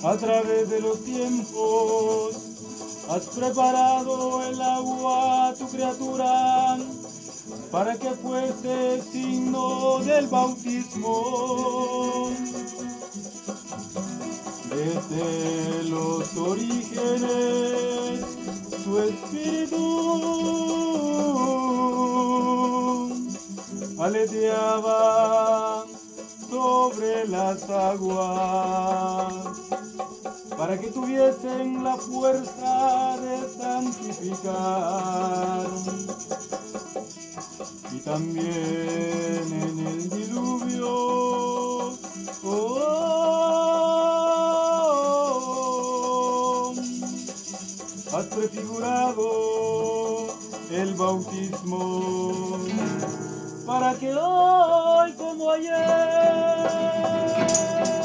A través de los tiempos has preparado el agua a tu criatura para que fuese signo del bautismo. Desde los orígenes tu espíritu aleteaba sobre las aguas para que tuviesen la fuerza de santificar. Y también en el diluvio, has prefigurado el bautismo para que hoy como ayer